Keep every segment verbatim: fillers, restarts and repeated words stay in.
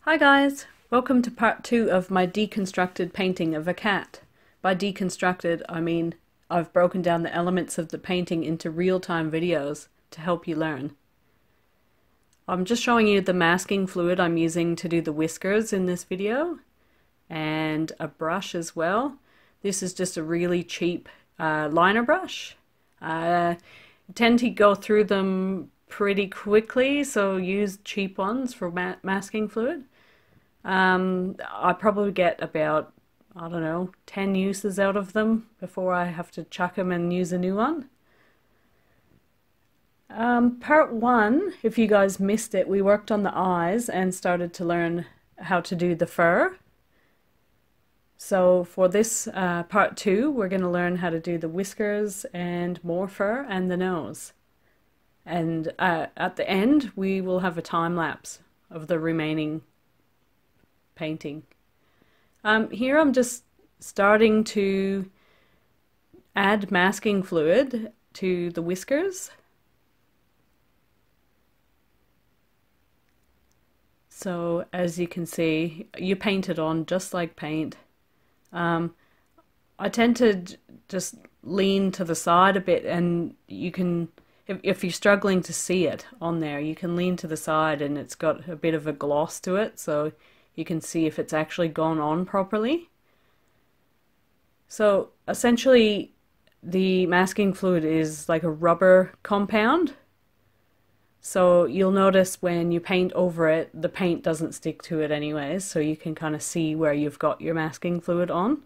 Hi guys, welcome to part two of my deconstructed painting of a cat. By deconstructed, I mean I've broken down the elements of the painting into real-time videos to help you learn. I'm just showing you the masking fluid I'm using to do the whiskers in this video, and a brush as well. This is just a really cheap uh, liner brush. Uh, I tend to go through them pretty quickly, so use cheap ones for ma masking fluid. Um, I probably get about, I don't know, ten uses out of them before I have to chuck them and use a new one. Um, part one, if you guys missed it, we worked on the eyes and started to learn how to do the fur. So for this uh, part two, we're going to learn how to do the whiskers and more fur and the nose. And uh, at the end, we will have a time lapse of the remaining painting. Um, here I'm just starting to add masking fluid to the whiskers. So as you can see, you paint it on just like paint. Um, I tend to just lean to the side a bit, and you can, if, if you're struggling to see it on there, you can lean to the side and it's got a bit of a gloss to it, so you can see if it's actually gone on properly. So essentially the masking fluid is like a rubber compound. So you'll notice when you paint over it, the paint doesn't stick to it anyways, so you can kind of see where you've got your masking fluid on.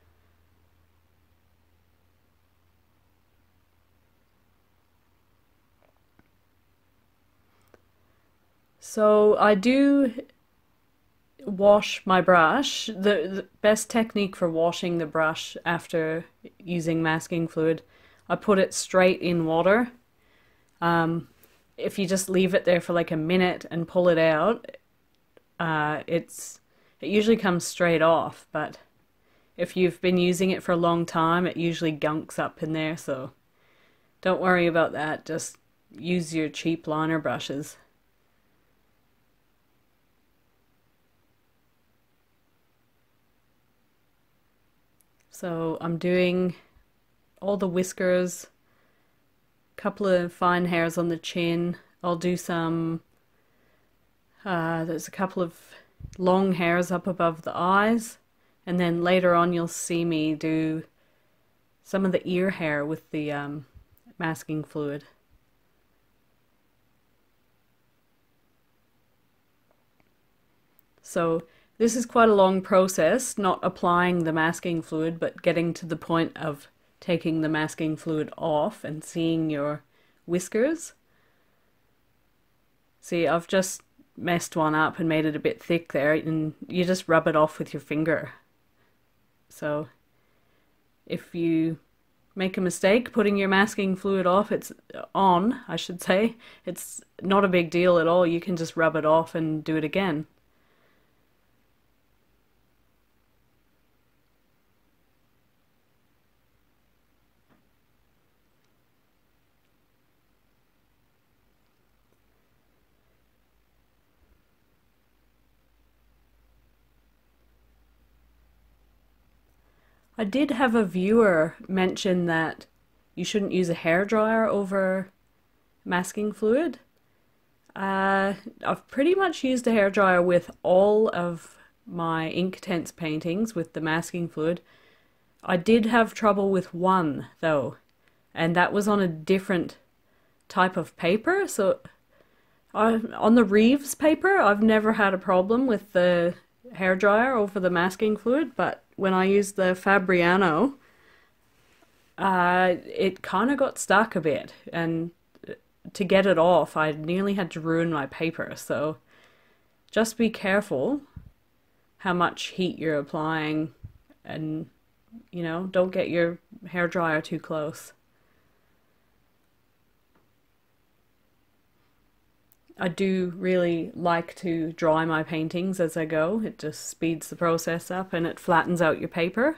So I do wash my brush. The, the best technique for washing the brush after using masking fluid, I put it straight in water. Um, if you just leave it there for like a minute and pull it out, uh, it's it usually comes straight off, but if you've been using it for a long time, it usually gunks up in there, so don't worry about that. Just use your cheap liner brushes. So I'm doing all the whiskers, a couple of fine hairs on the chin. I'll do some, uh, there's a couple of long hairs up above the eyes, and then later on you'll see me do some of the ear hair with the um, masking fluid. So this is quite a long process, not applying the masking fluid, but getting to the point of taking the masking fluid off and seeing your whiskers. See, I've just messed one up and made it a bit thick there, and you just rub it off with your finger. So if you make a mistake putting your masking fluid off, it's on, I should say, it's not a big deal at all. You can just rub it off and do it again. I did have a viewer mention that you shouldn't use a hairdryer over masking fluid. Uh, I've pretty much used a hairdryer with all of my Inktense paintings with the masking fluid. I did have trouble with one though, and that was on a different type of paper. So I, on the Reeves paper, I've never had a problem with the hairdryer over the masking fluid, but when I used the Fabriano, uh, it kind of got stuck a bit, and to get it off, I nearly had to ruin my paper. So just be careful how much heat you're applying, and you know, don't get your hairdryer too close. I do really like to dry my paintings as I go. It just speeds the process up and it flattens out your paper.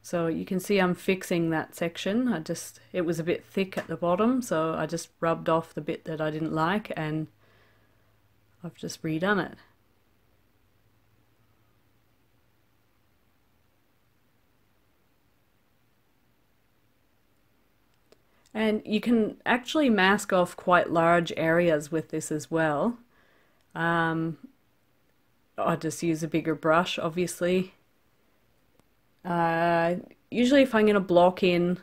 So you can see I'm fixing that section. I just, it was a bit thick at the bottom, so I just rubbed off the bit that I didn't like and I've just redone it. And you can actually mask off quite large areas with this as well. Um, I just use a bigger brush, obviously. Uh, usually if I'm going to block in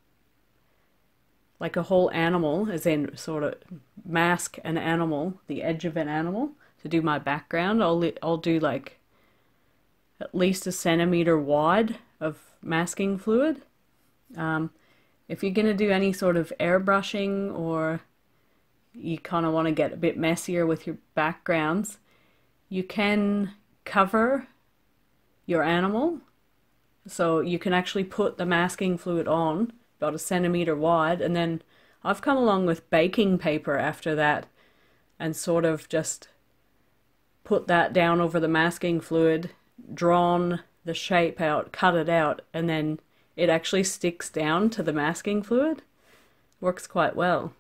like a whole animal, as in sort of mask an animal, the edge of an animal, to do my background, I'll, I'll do like at least a centimeter wide of masking fluid. Um, if you're going to do any sort of airbrushing or you kind of want to get a bit messier with your backgrounds, you can cover your animal. So you can actually put the masking fluid on about a centimeter wide, and then I've come along with baking paper after that and sort of just put that down over the masking fluid, drawn the shape out, cut it out, and then it actually sticks down to the masking fluid. Works quite well.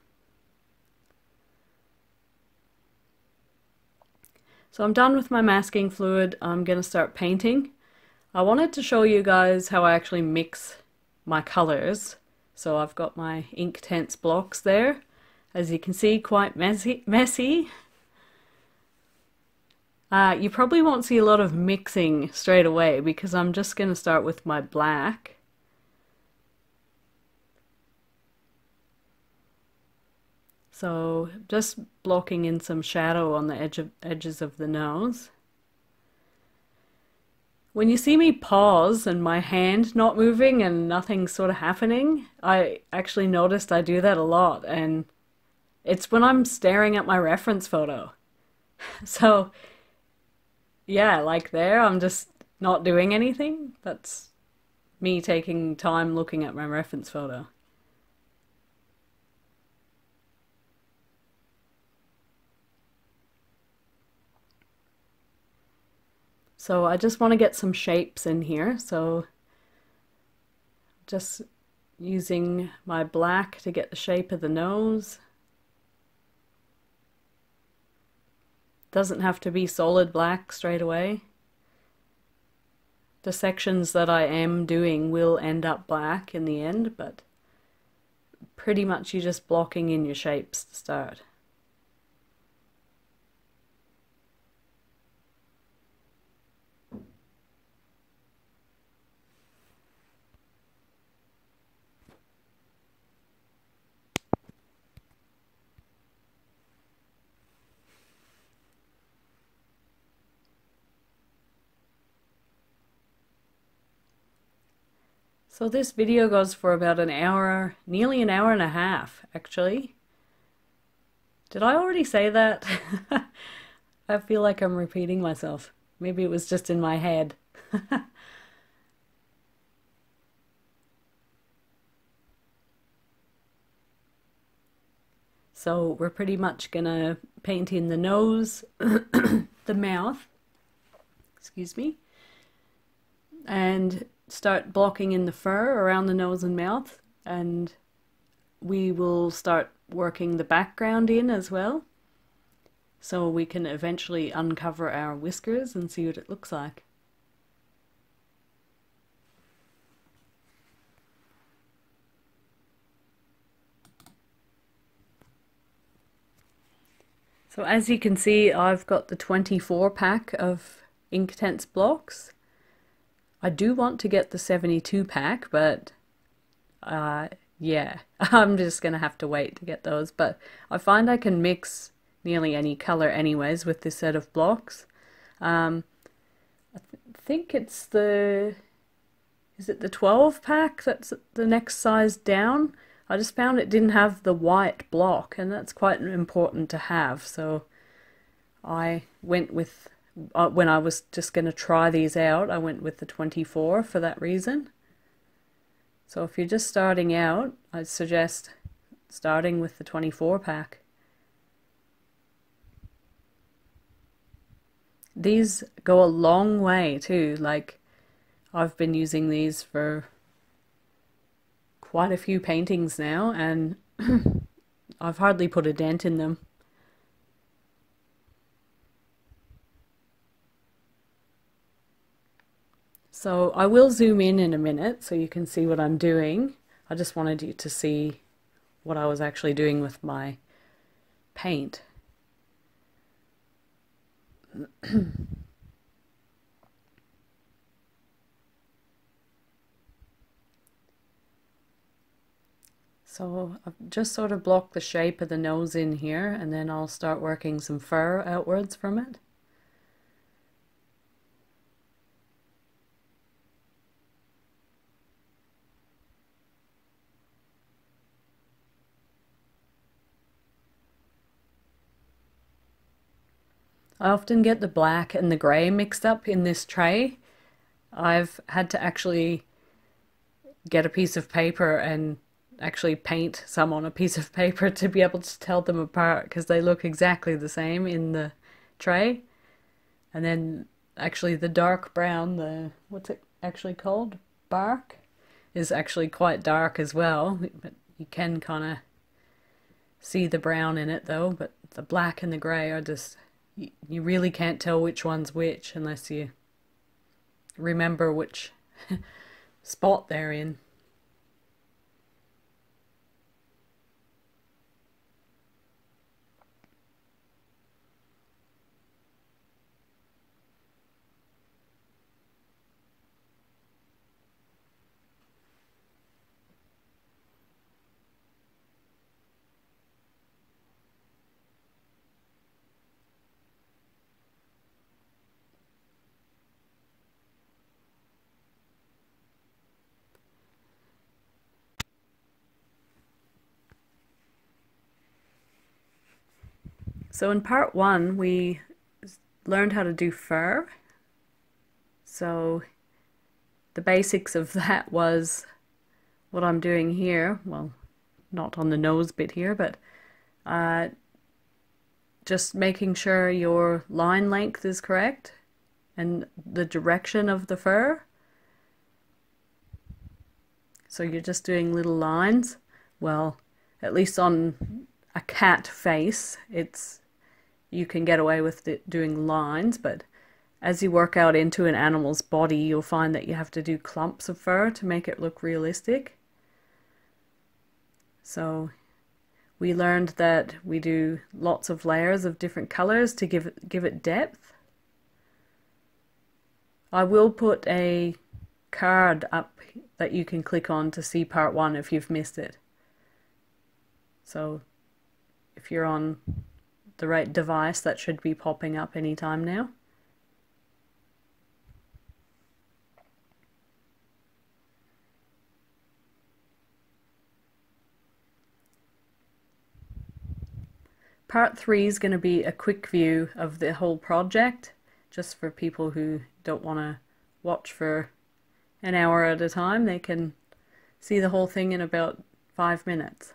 So I'm done with my masking fluid. I'm going to start painting. I wanted to show you guys how I actually mix my colors. So I've got my Inktense blocks there. As you can see, quite messy. messy. Uh, you probably won't see a lot of mixing straight away because I'm just going to start with my black. So just blocking in some shadow on the edge of, edges of the nose. When you see me pause and my hand not moving and nothing sort of happening, I actually noticed I do that a lot, and it's when I'm staring at my reference photo. So yeah, like there, I'm just not doing anything. That's me taking time looking at my reference photo. So I just want to get some shapes in here, so just using my black to get the shape of the nose. Doesn't have to be solid black straight away. The sections that I am doing will end up black in the end, but pretty much you're just blocking in your shapes to start. So this video goes for about an hour, nearly an hour and a half, actually. Did I already say that? I feel like I'm repeating myself. Maybe it was just in my head. So we're pretty much gonna paint in the nose, the mouth, excuse me, and start blocking in the fur around the nose and mouth, and we will start working the background in as well, so we can eventually uncover our whiskers and see what it looks like. So as you can see, I've got the twenty-four pack of Inktense blocks. I do want to get the seventy-two pack, but uh, yeah, I'm just gonna have to wait to get those. But I find I can mix nearly any color anyways with this set of blocks. Um, I th think it's the, is it the twelve pack that's the next size down? I just found it didn't have the white block, and that's quite important to have, so I went with, uh, when I was just going to try these out, I went with the twenty-four for that reason. So if you're just starting out, I'd suggest starting with the twenty-four pack. These go a long way too, like I've been using these for quite a few paintings now, and I've hardly put a dent in them. So I will zoom in in a minute so you can see what I'm doing. I just wanted you to see what I was actually doing with my paint. So I've just sort of blocked the shape of the nose in here, and then I'll start working some fur outwards from it. I often get the black and the grey mixed up in this tray. I've had to actually get a piece of paper and actually paint some on a piece of paper to be able to tell them apart, because they look exactly the same in the tray. And then actually the dark brown, the what's it actually called? Bark, is actually quite dark as well, but you can kind of see the brown in it though. But the black and the grey are just, you, you really can't tell which one's which unless you remember which spot they're in. So in part one, we learned how to do fur. So the basics of that was what I'm doing here. Well, not on the nose bit here, but uh, just making sure your line length is correct and the direction of the fur. So you're just doing little lines. Well, at least on a cat face, it's you can get away with it doing lines, but as you work out into an animal's body, you'll find that you have to do clumps of fur to make it look realistic. So we learned that we do lots of layers of different colors to give it, give it depth. I will put a card up that you can click on to see part one if you've missed it. So if you're on the right device, that should be popping up anytime now. Part three is going to be a quick view of the whole project, just for people who don't want to watch for an hour at a time. They can see the whole thing in about five minutes.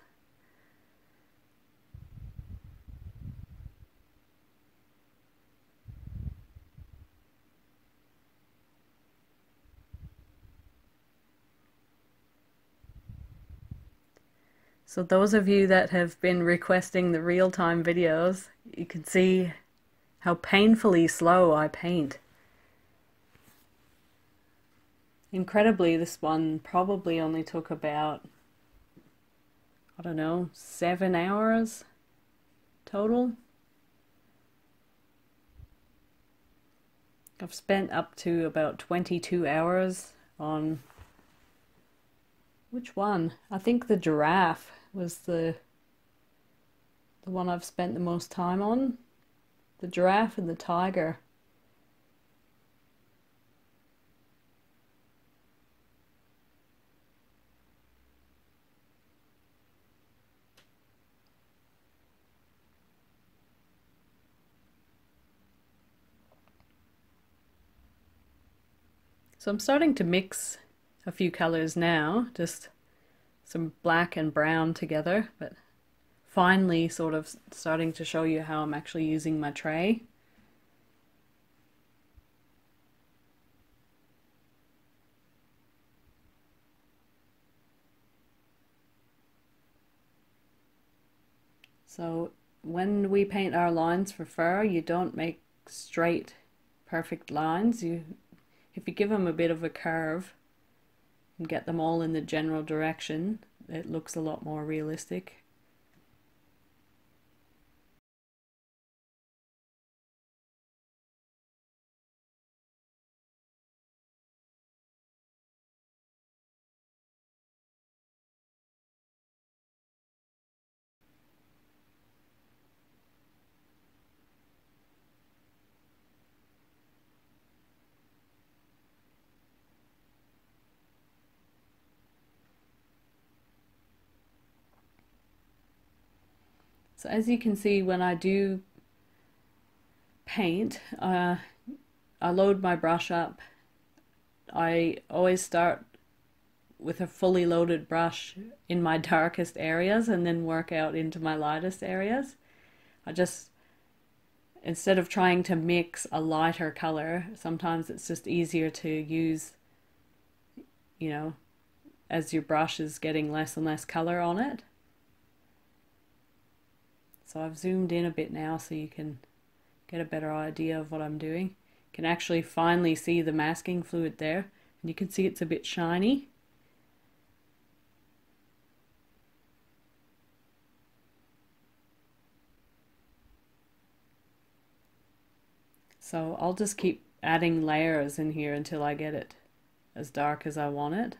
So those of you that have been requesting the real-time videos, you can see how painfully slow I paint. Incredibly, this one probably only took about, I don't know, seven hours total. I've spent up to about twenty-two hours on, which one? I think the giraffe was the the one I've spent the most time on. The giraffe and the tiger. So I'm starting to mix a few colors now, just some black and brown together, but finally sort of starting to show you how I'm actually using my tray. So when we paint our lines for fur, you don't make straight, perfect lines. You, if you give them a bit of a curve and get them all in the general direction, it looks a lot more realistic. So as you can see, when I do paint, uh, I load my brush up. I always start with a fully loaded brush in my darkest areas and then work out into my lightest areas. I just, instead of trying to mix a lighter color, sometimes it's just easier to use, you know, as your brush is getting less and less color on it. So I've zoomed in a bit now so you can get a better idea of what I'm doing. You can actually finally see the masking fluid there, and you can see it's a bit shiny. So I'll just keep adding layers in here until I get it as dark as I want it.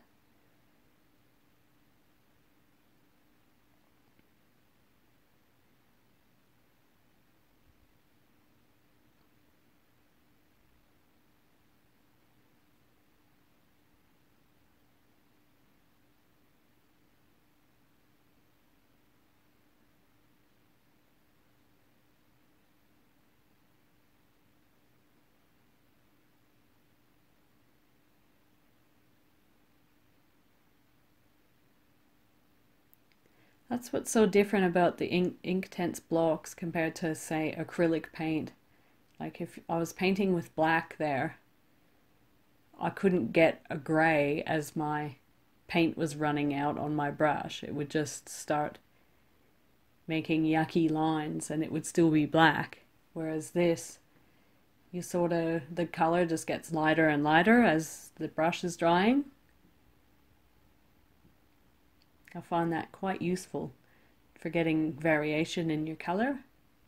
That's what's so different about the ink Inktense blocks compared to, say, acrylic paint. Like if I was painting with black there, I couldn't get a grey as my paint was running out on my brush. It would just start making yucky lines and it would still be black. Whereas this, you sort of, the color just gets lighter and lighter as the brush is drying. I find that quite useful for getting variation in your color.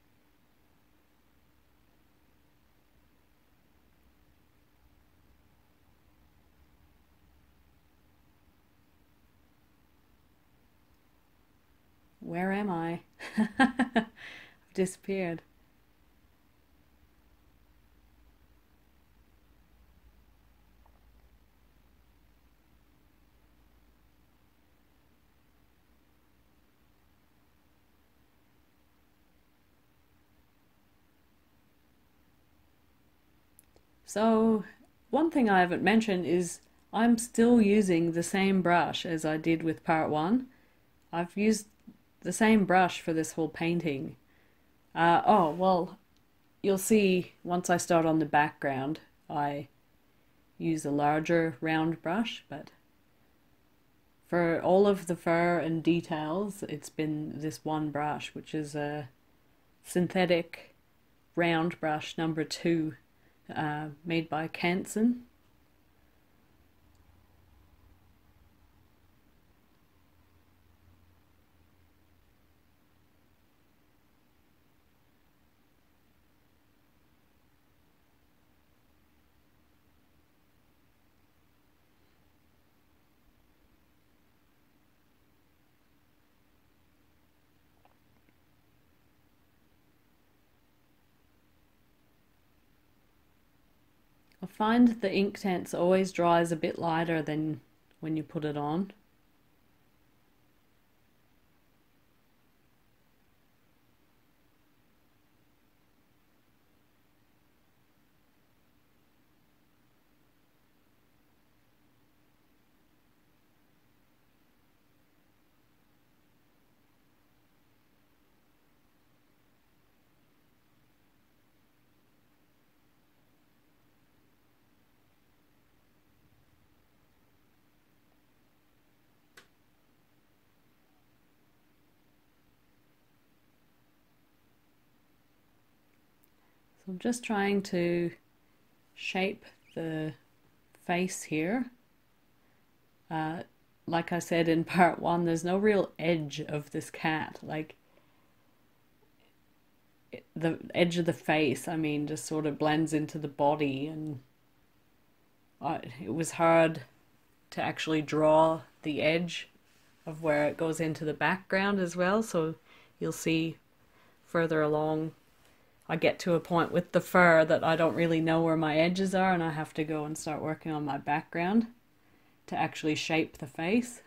Where am I? I've disappeared. So one thing I haven't mentioned is I'm still using the same brush as I did with part one. I've used the same brush for this whole painting. Uh, oh, well, you'll see once I start on the background, I use a larger round brush, but for all of the fur and details, it's been this one brush, which is a synthetic round brush number two. Uh, made by Inktense. I find the Inktense always dries a bit lighter than when you put it on. I'm just trying to shape the face here. Uh, like I said in part one, there's no real edge of this cat. Like, the edge of the face, I mean, just sort of blends into the body, and I, it was hard to actually draw the edge of where it goes into the background as well. So you'll see further along I get to a point with the fur that I don't really know where my edges are, and I have to go and start working on my background to actually shape the face.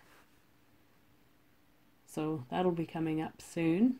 So that'll be coming up soon.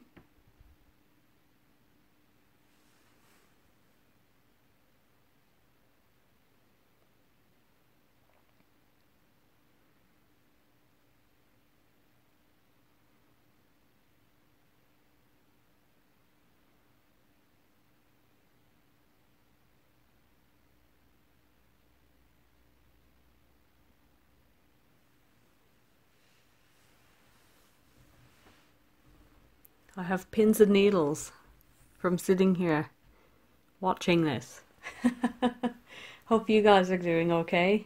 I have pins and needles from sitting here watching this. Hope you guys are doing okay.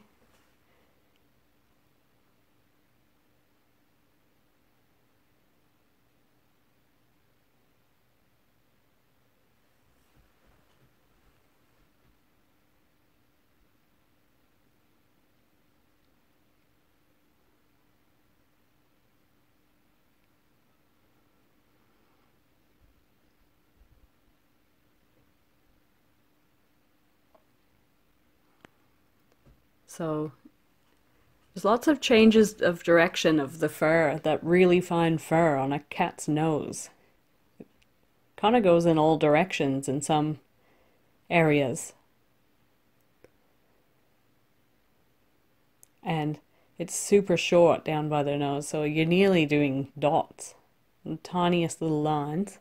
So there's lots of changes of direction of the fur, that really fine fur on a cat's nose. It kind of goes in all directions in some areas. And it's super short down by their nose, so you're nearly doing dots, the tiniest little lines.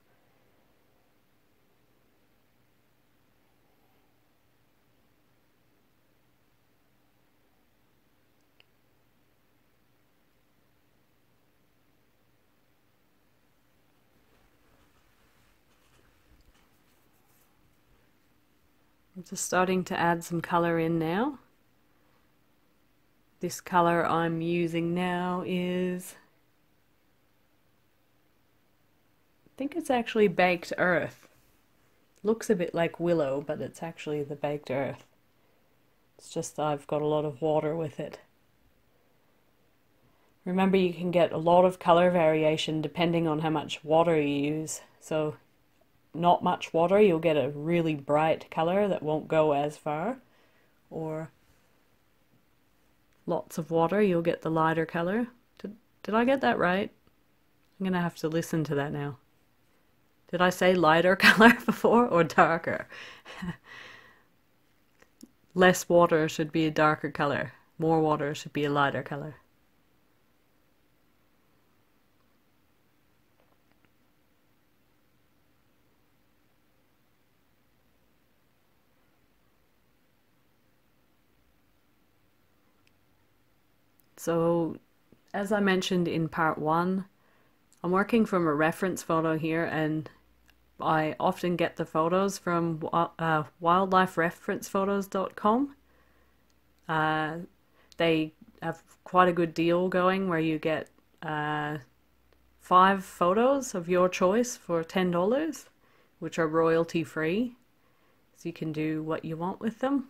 I'm just starting to add some color in now. This color I'm using now is, I think it's actually baked earth. Looks a bit like willow, but it's actually the baked earth. It's just I've got a lot of water with it. Remember, you can get a lot of color variation depending on how much water you use. So not much water, you'll get a really bright color that won't go as far, or lots of water, you'll get the lighter color. Did, did I get that right? I'm gonna have to listen to that now. Did I say lighter color before, or darker? Less water should be a darker color. More water should be a lighter color. So, as I mentioned in part one, I'm working from a reference photo here, and I often get the photos from uh, wildlife reference photos dot com. Uh, they have quite a good deal going where you get uh, five photos of your choice for ten dollars, which are royalty free, so you can do what you want with them.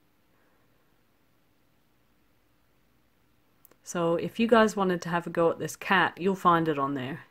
So if you guys wanted to have a go at this cat, you'll find it on there.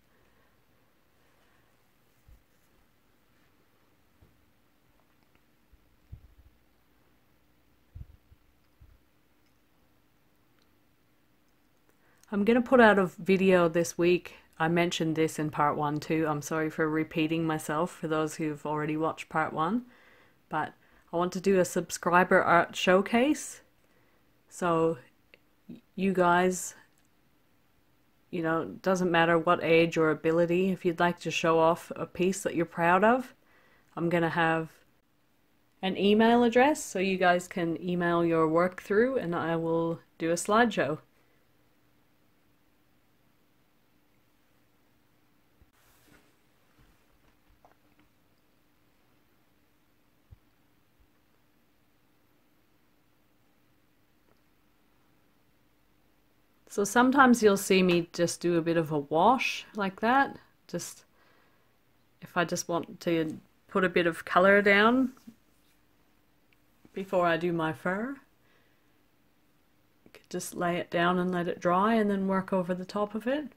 I'm going to put out a video this week. I mentioned this in part one too. I'm sorry for repeating myself for those who've already watched part one. But I want to do a subscriber art showcase. So you guys, you know, doesn't matter what age or ability, if you'd like to show off a piece that you're proud of, I'm going to have an email address so you guys can email your work through, and I will do a slideshow. So sometimes you'll see me just do a bit of a wash like that. Just if I just want to put a bit of color down before I do my fur. Just lay it down and let it dry and then work over the top of it.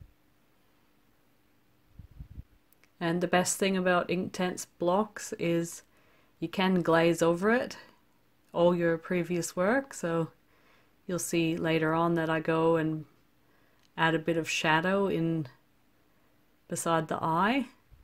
And the best thing about Inktense blocks is you can glaze over it all your previous work, so you'll see later on that I go and add a bit of shadow in beside the eye.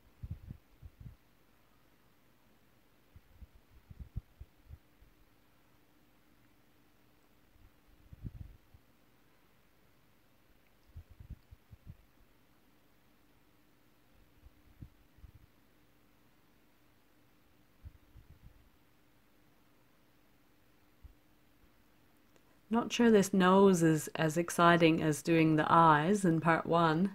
Not sure this nose is as exciting as doing the eyes in part one.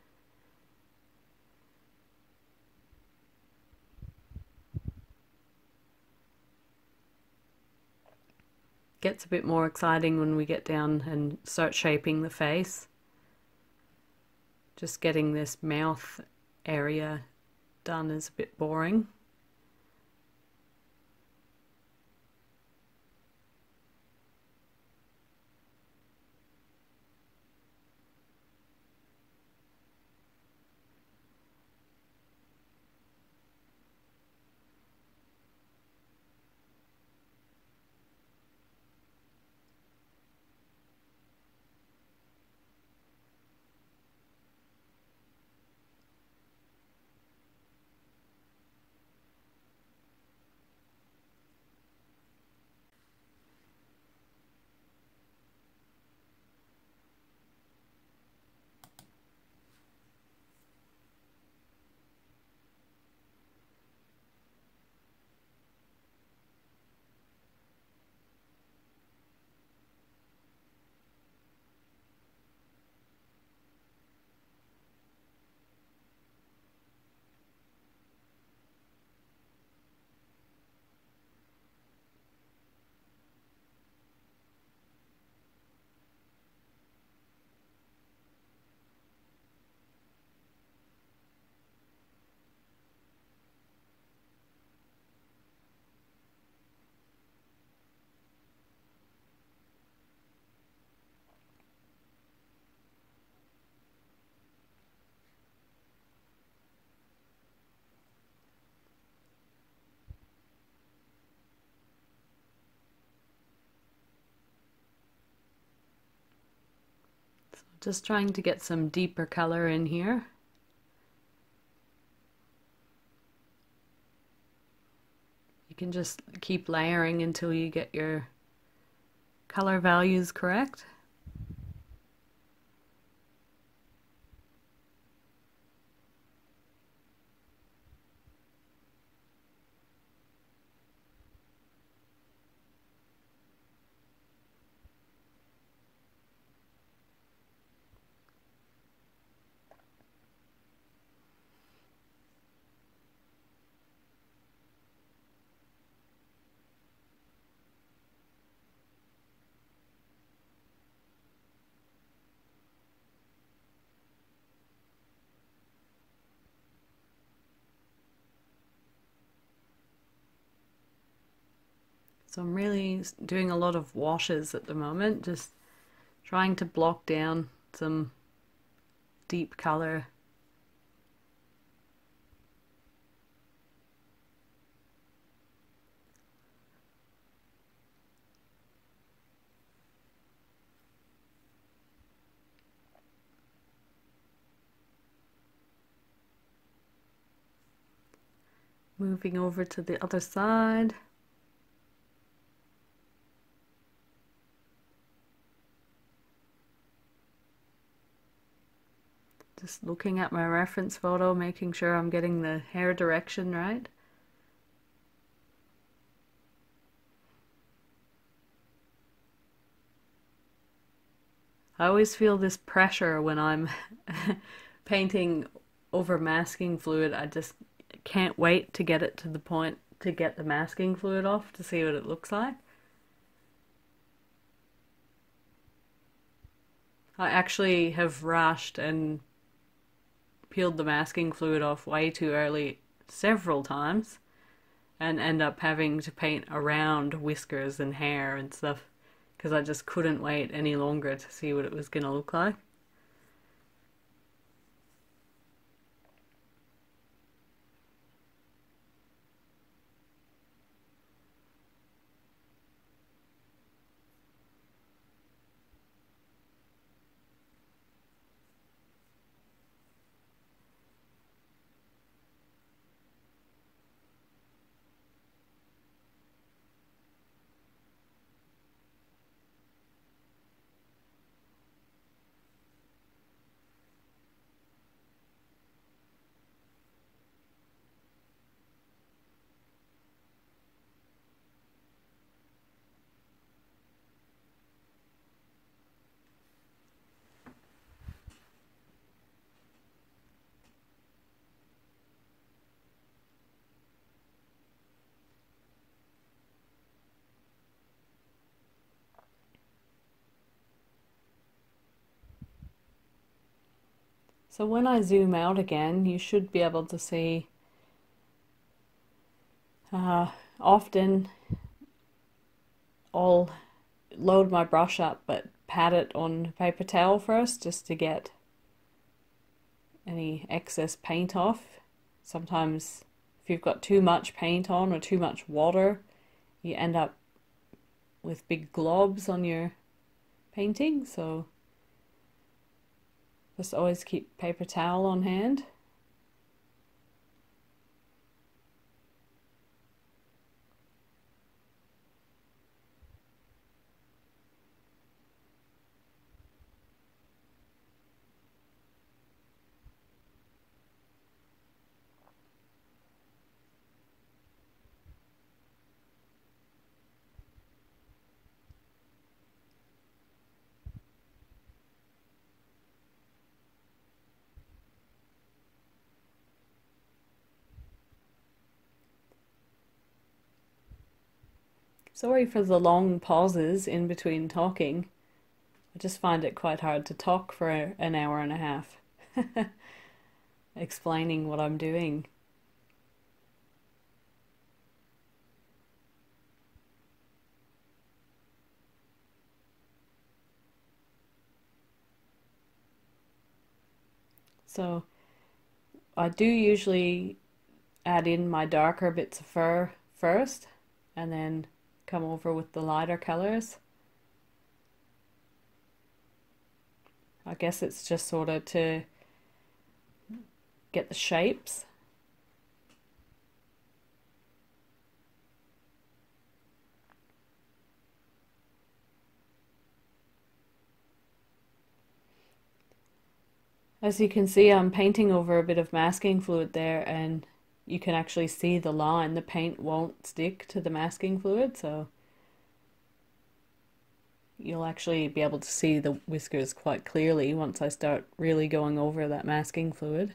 Gets a bit more exciting when we get down and start shaping the face. Just getting this mouth area done is a bit boring. Just trying to get some deeper color in here. You can just keep layering until you get your color values correct. So I'm really doing a lot of washes at the moment, just trying to block down some deep color. Moving over to the other side. Just looking at my reference photo, making sure I'm getting the hair direction right. I always feel this pressure when I'm painting over masking fluid. I just can't wait to get it to the point to get the masking fluid off to see what it looks like. I actually have rushed and peeled the masking fluid off way too early several times and end up having to paint around whiskers and hair and stuff because I just couldn't wait any longer to see what it was going to look like. So when I zoom out again, you should be able to see uh, often I'll load my brush up but pat it on paper towel first just to get any excess paint off. Sometimes if you've got too much paint on or too much water, you end up with big globs on your painting, so just always keep paper towel on hand. Sorry for the long pauses in between talking. I just find it quite hard to talk for an hour and a half explaining what I'm doing. So I do usually add in my darker bits of fur first and then come over with the lighter colors. I guess it's just sort of to get the shapes. As you can see, I'm painting over a bit of masking fluid there, and you can actually see the line. The paint won't stick to the masking fluid, so you'll actually be able to see the whiskers quite clearly once I start really going over that masking fluid.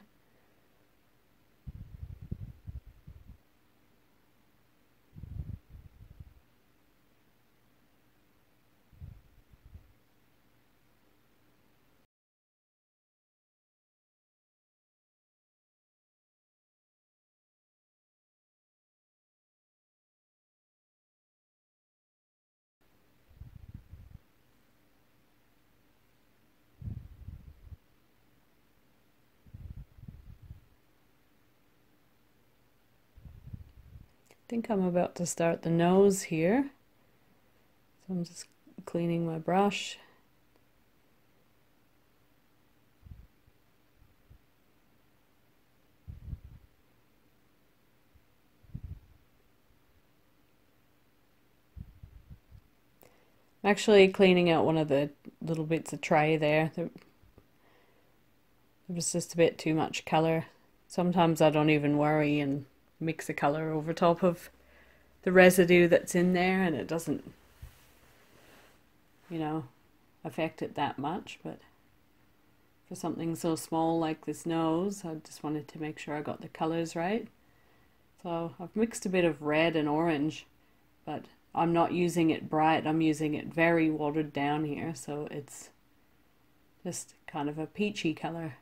I think I'm about to start the nose here. So I'm just cleaning my brush. I'm actually cleaning out one of the little bits of tray there. There was just a bit too much colour. Sometimes I don't even worry and mix the colour over top of the residue that's in there, and it doesn't, you know, affect it that much. But for something so small like this nose, I just wanted to make sure I got the colours right. So I've mixed a bit of red and orange, but I'm not using it bright. I'm using it very watered down here, so it's just kind of a peachy color.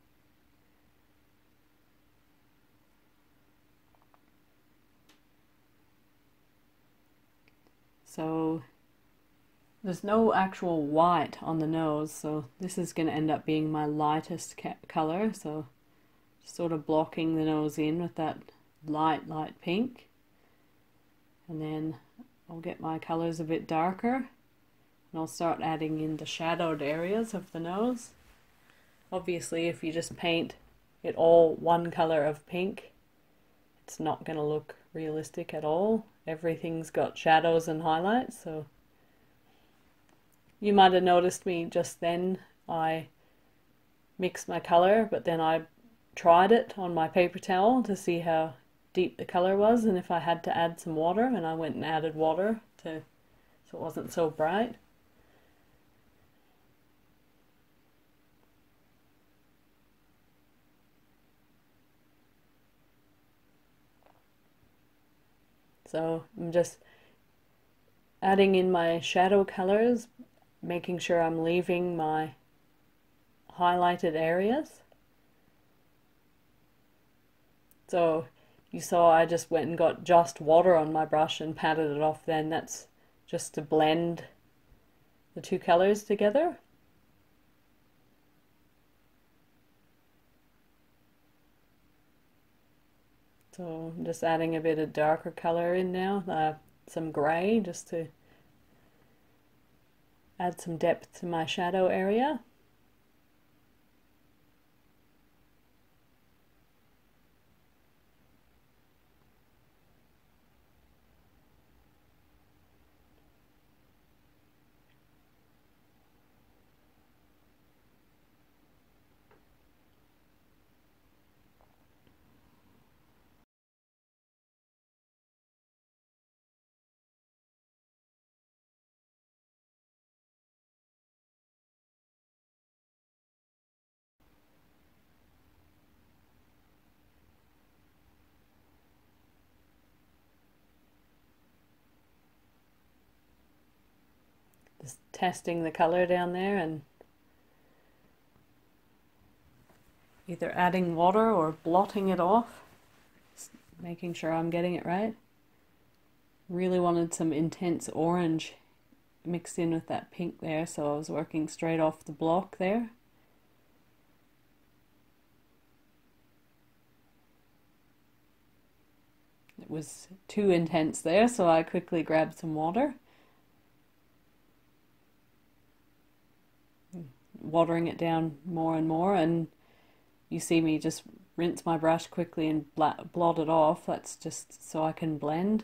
So there's no actual white on the nose, so this is going to end up being my lightest color. So sort of blocking the nose in with that light, light pink. And then I'll get my colors a bit darker, and I'll start adding in the shadowed areas of the nose. Obviously, if you just paint it all one color of pink, it's not going to look realistic at all. Everything's got shadows and highlights, so you might have noticed me just then. I mixed my color, but then I tried it on my paper towel to see how deep the color was and if I had to add some water, and I went and added water to so it wasn't so bright. So I'm just adding in my shadow colors, making sure I'm leaving my highlighted areas. So you saw I just went and got just water on my brush and patted it off then. That's just to blend the two colors together. So I'm just adding a bit of darker color in now, uh, some grey, just to add some depth to my shadow area. Just testing the color down there and either adding water or blotting it off, just making sure I'm getting it right. Really wanted some intense orange mixed in with that pink there, so I was working straight off the block there. It was too intense there, so I quickly grabbed some water. Watering it down more and more, and you see me just rinse my brush quickly and blot it off. That's just so I can blend.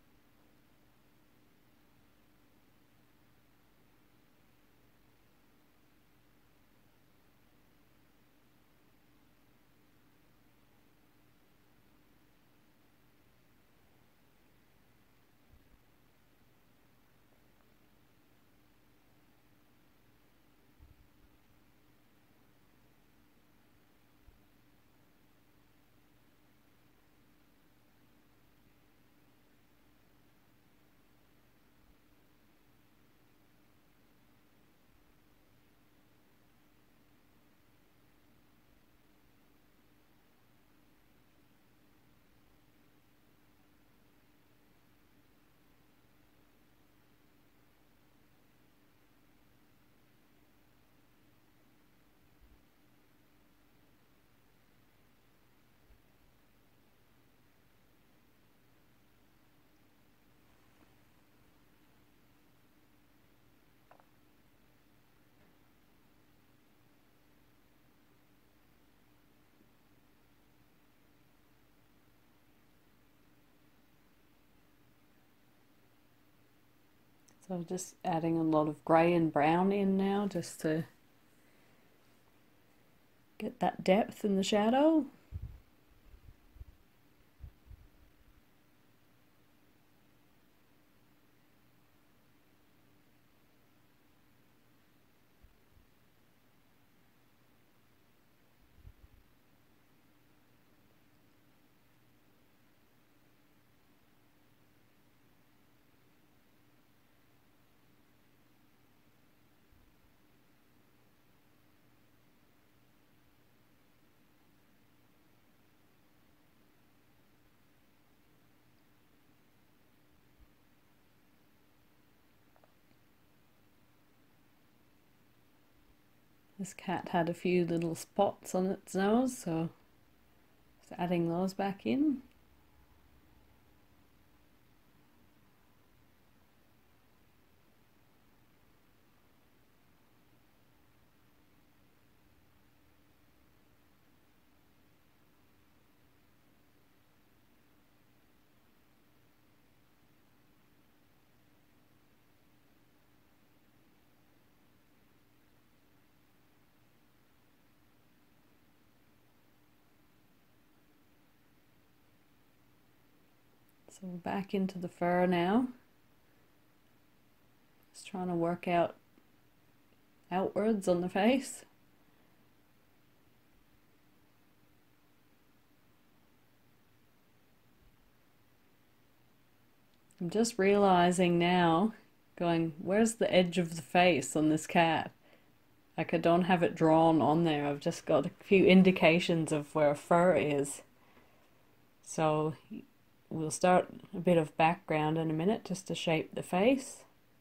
So just adding a lot of grey and brown in now, just to get that depth in the shadow. This cat had a few little spots on its nose, so just adding those back in. So we're back into the fur now. Just trying to work out outwards on the face. I'm just realizing now, going, where's the edge of the face on this cat? Like, I don't have it drawn on there. I've just got a few indications of where fur is. So we'll start a bit of background in a minute just to shape the face.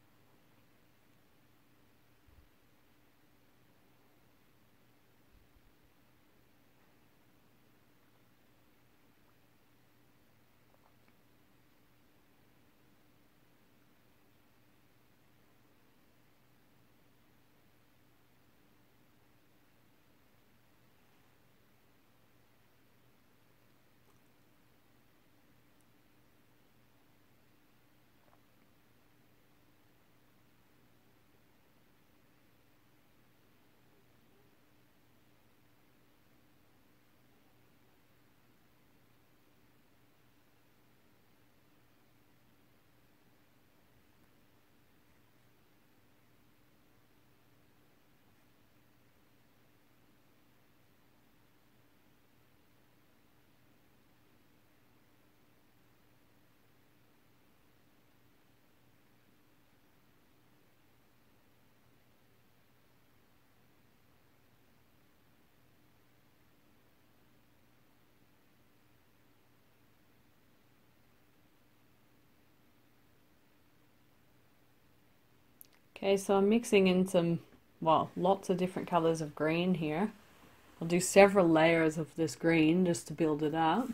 Okay, so I'm mixing in some, well, lots of different colors of green here. I'll do several layers of this green just to build it up.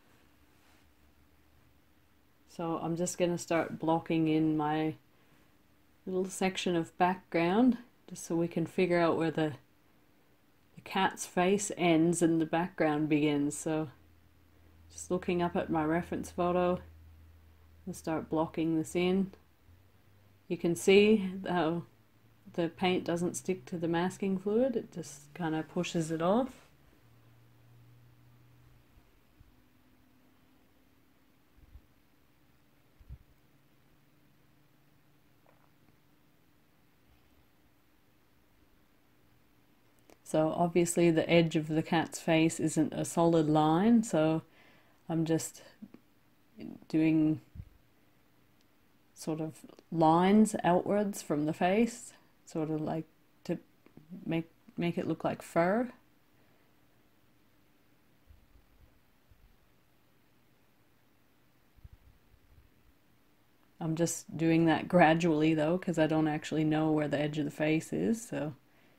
So I'm just going to start blocking in my little section of background just so we can figure out where the, the cat's face ends and the background begins. So just looking up at my reference photo and start blocking this in. You can see how the paint doesn't stick to the masking fluid, it just kind of pushes it off. So obviously the edge of the cat's face isn't a solid line, so I'm just doing sort of lines outwards from the face, sort of like to make make it look like fur. I'm just doing that gradually though, because I don't actually know where the edge of the face is, so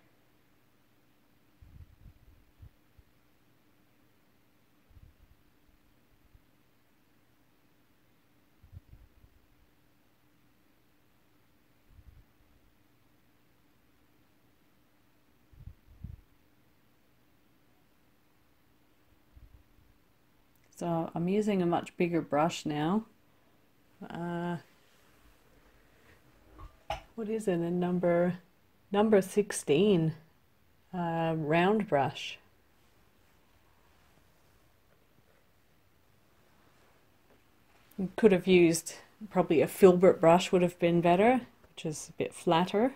So I'm using a much bigger brush now. Uh, what is it? A number number sixteen uh, round brush. Could have used probably a filbert brush would have been better, which is a bit flatter.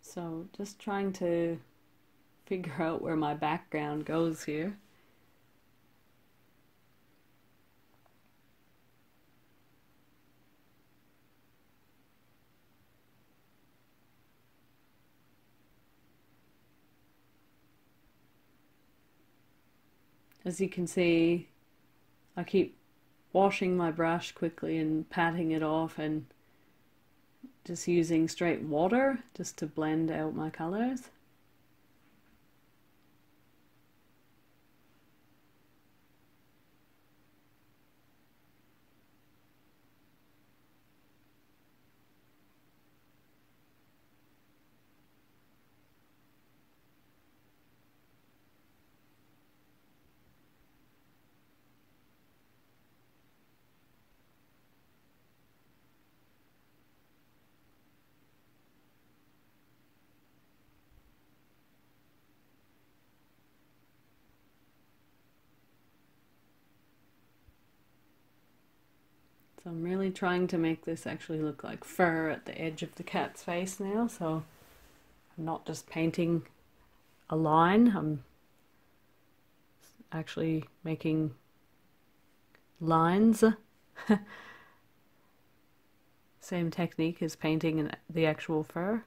So just trying to figure out where my background goes here. As you can see, I keep washing my brush quickly and patting it off and just using straight water just to blend out my colors. So I'm really trying to make this actually look like fur at the edge of the cat's face now, so I'm not just painting a line, I'm actually making lines. Same technique as painting the actual fur.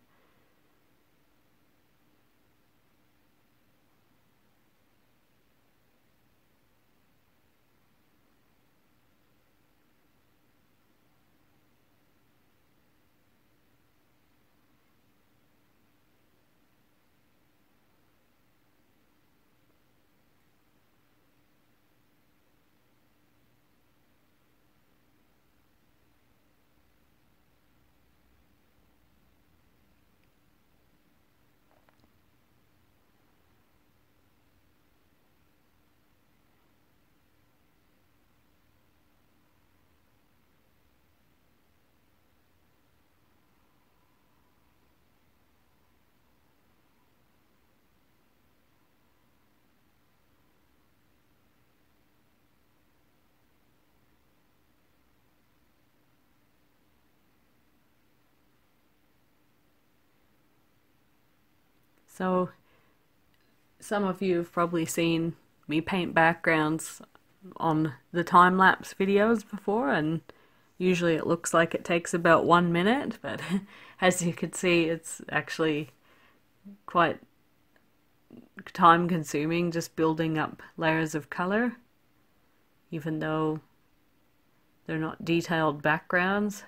So some of you have probably seen me paint backgrounds on the time-lapse videos before, and usually it looks like it takes about one minute, but as you can see, it's actually quite time-consuming just building up layers of color, even though they're not detailed backgrounds.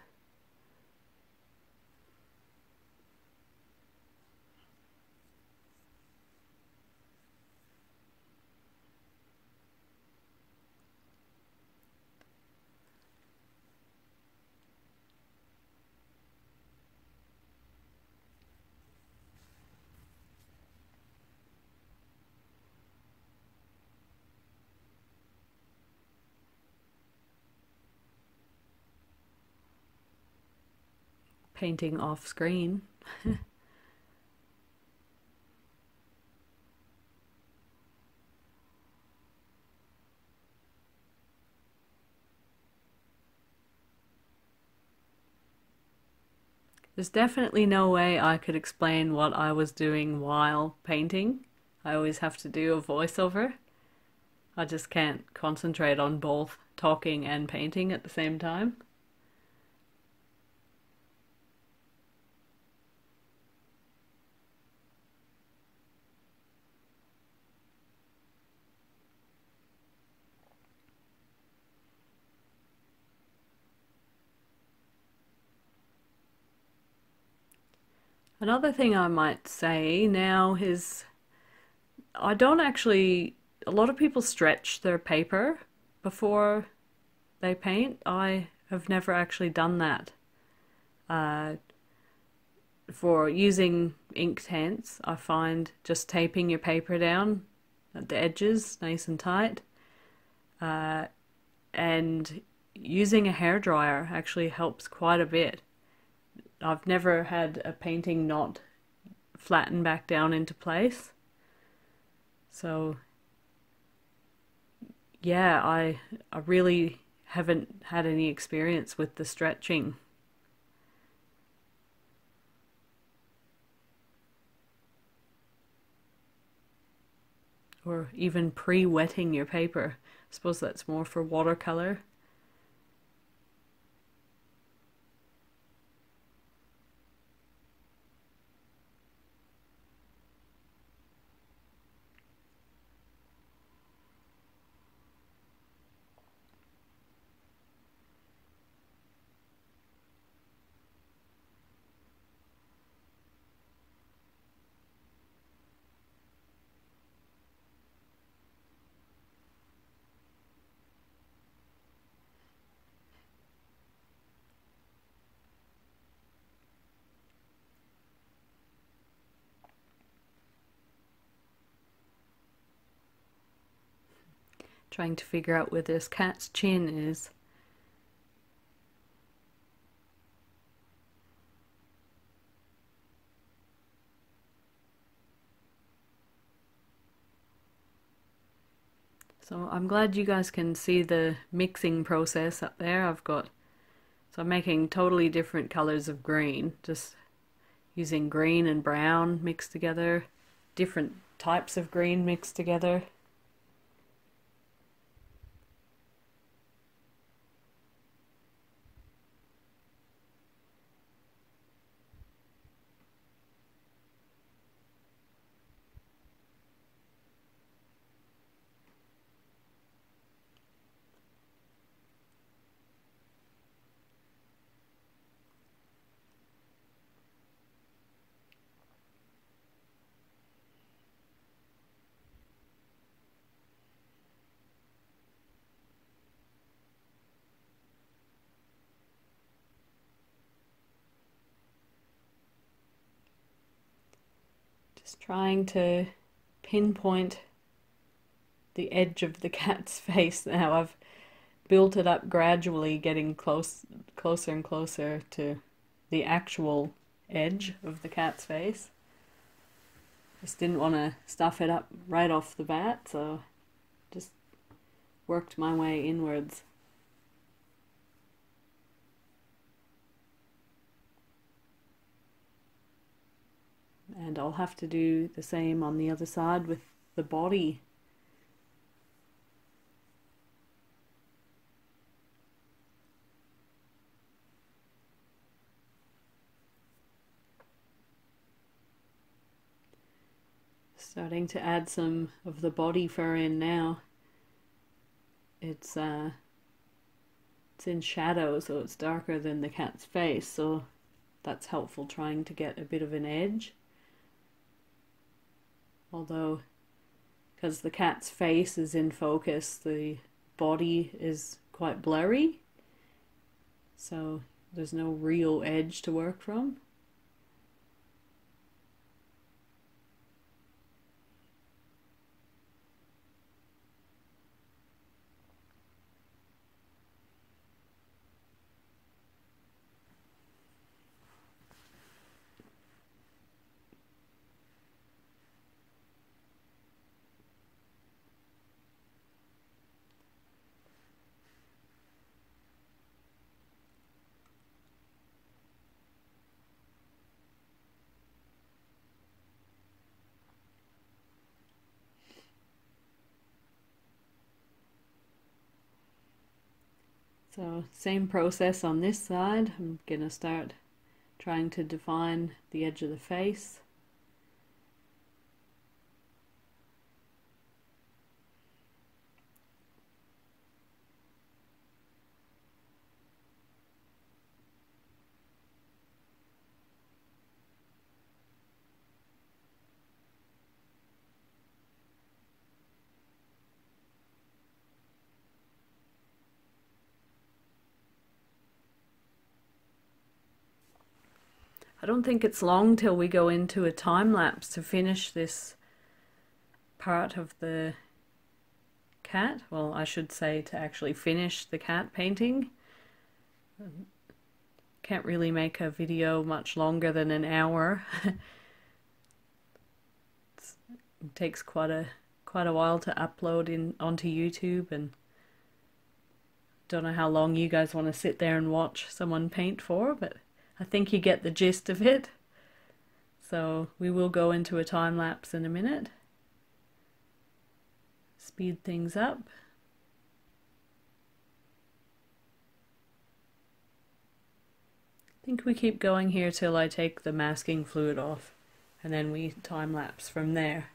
Painting off screen. There's definitely no way I could explain what I was doing while painting. I always have to do a voiceover. I just can't concentrate on both talking and painting at the same time. Another thing I might say now is I don't actually, a lot of people stretch their paper before they paint. I have never actually done that. Uh, for using Inktense, I find just taping your paper down at the edges nice and tight, uh, and using a hairdryer actually helps quite a bit. I've never had a painting not flatten back down into place. So yeah, I I really haven't had any experience with the stretching. or even pre-wetting your paper. I suppose that's more for watercolor. Trying to figure out where this cat's chin is. So I'm glad you guys can see the mixing process up there. I've got, so I'm making totally different colors of green, just using green and brown mixed together, different types of green mixed together. Just trying to pinpoint the edge of the cat's face now. I've built it up gradually, getting close, closer and closer to the actual edge of the cat's face. Just didn't want to stuff it up right off the bat, so just worked my way inwards. And I'll have to do the same on the other side with the body. Starting to add some of the body fur in now. It's uh, it's in shadow, so it's darker than the cat's face, so that's helpful, trying to get a bit of an edge. Although, because the cat's face is in focus, the body is quite blurry, so there's no real edge to work from. So same process on this side. I'm gonna start trying to define the edge of the face. I don't think it's long till we go into a time lapse to finish this part of the cat. Well, I should say to actually finish the cat painting. Can't really make a video much longer than an hour. It takes quite a quite a while to upload in onto YouTube, and don't know how long you guys want to sit there and watch someone paint for, but I think you get the gist of it. So we will go into a time lapse in a minute. speed things up. I think we keep going here till I take the masking fluid off, and then we time lapse from there.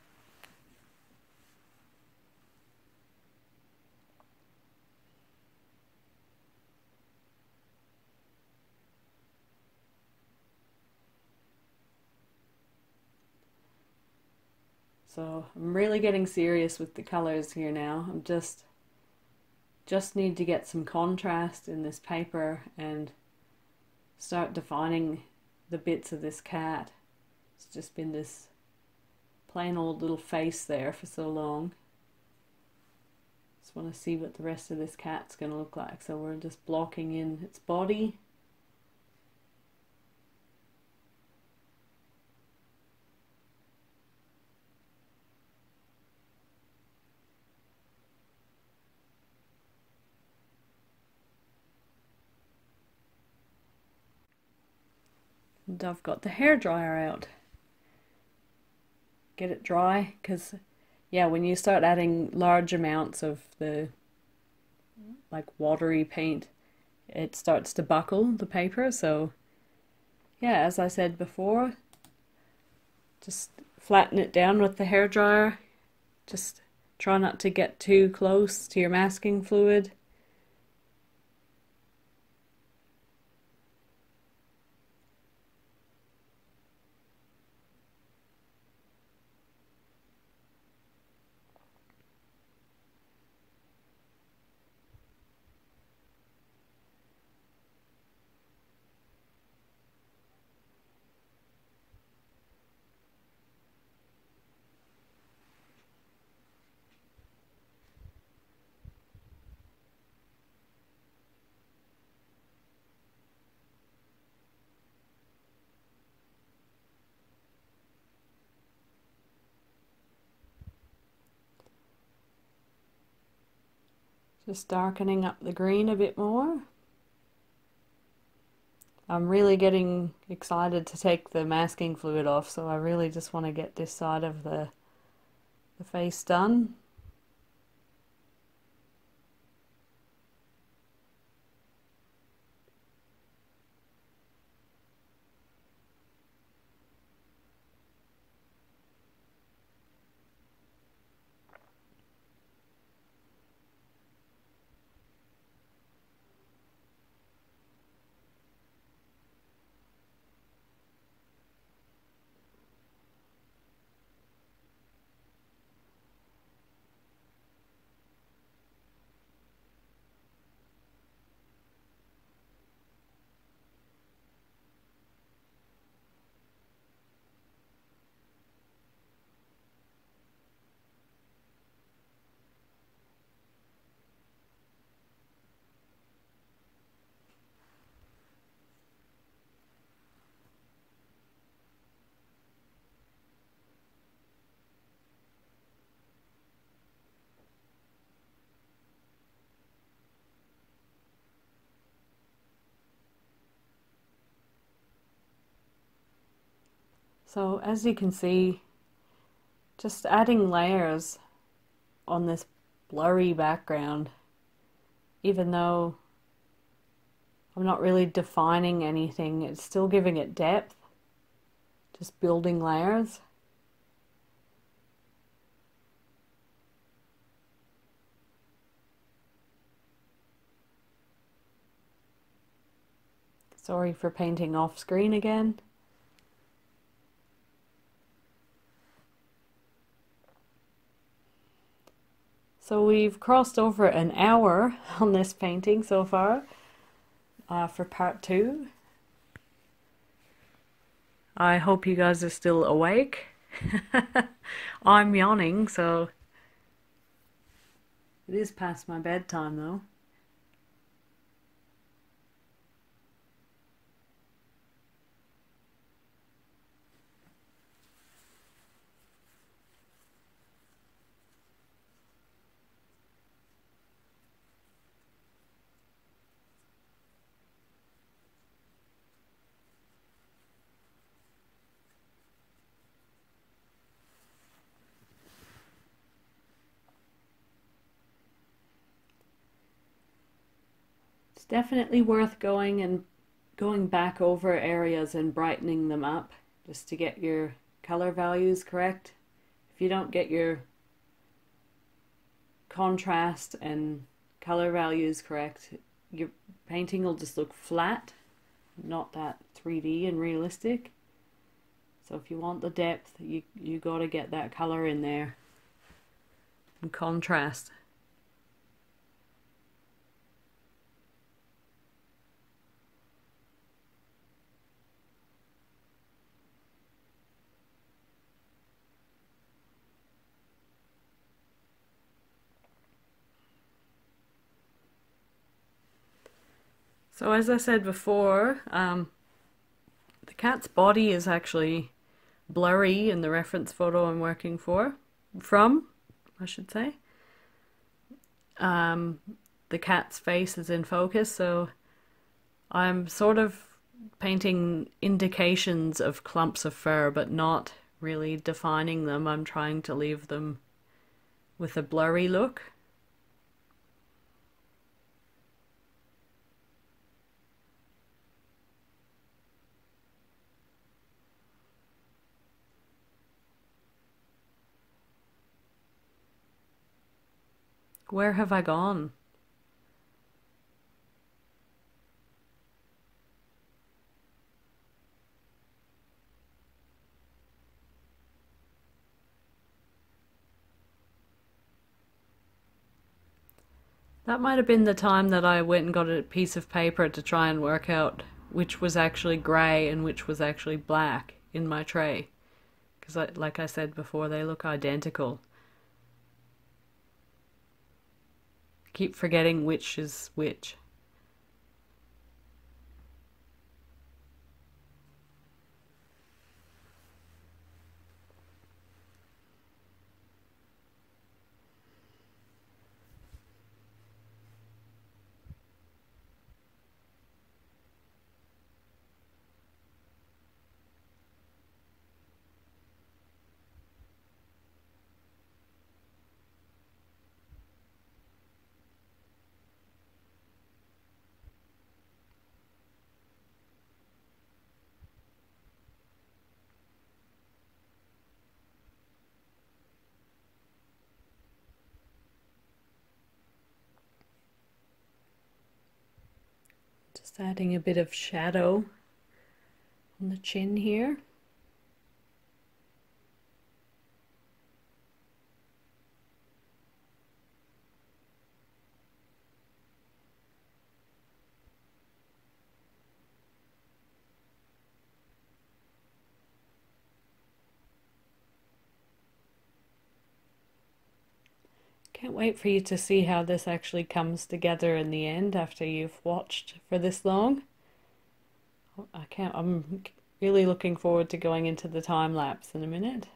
So I'm really getting serious with the colors here now. I'm just just need to get some contrast in this paper and start defining the bits of this cat. It's just been this plain old little face there for so long. Just want to see what the rest of this cat's going to look like. So we're just blocking in its body. And I've got the hairdryer out. Get it dry, because yeah, when you start adding large amounts of the like watery paint, it starts to buckle the paper. So yeah, as I said before, just flatten it down with the hairdryer. Just try not to get too close to your masking fluid. Just darkening up the green a bit more. I'm really getting excited to take the masking fluid off, so I really just want to get this side of the, the face done. So as you can see, just adding layers on this blurry background, even though I'm not really defining anything, it's still giving it depth, just building layers. Sorry for painting off screen again. So we've crossed over an hour on this painting so far uh, for part two. I hope you guys are still awake. I'm yawning, so it is past my bedtime though. definitely worth going and going back over areas and brightening them up just to get your color values correct. If you don't get your contrast and color values correct, your painting will just look flat, not that three D and realistic. So if you want the depth, you you got to get that color in there and contrast. So as I said before, um, the cat's body is actually blurry in the reference photo I'm working for, from, I should say. Um, the cat's face is in focus, so I'm sort of painting indications of clumps of fur, but not really defining them. I'm trying to leave them with a blurry look. Where have I gone? That might have been the time that I went and got a piece of paper to try and work out which was actually grey and which was actually black in my tray. Because like I said before, they look identical. I keep forgetting which is which. Just adding a bit of shadow on the chin here. Can't wait for you to see how this actually comes together in the end after you've watched for this long. I can't, I'm really looking forward to going into the time lapse in a minute.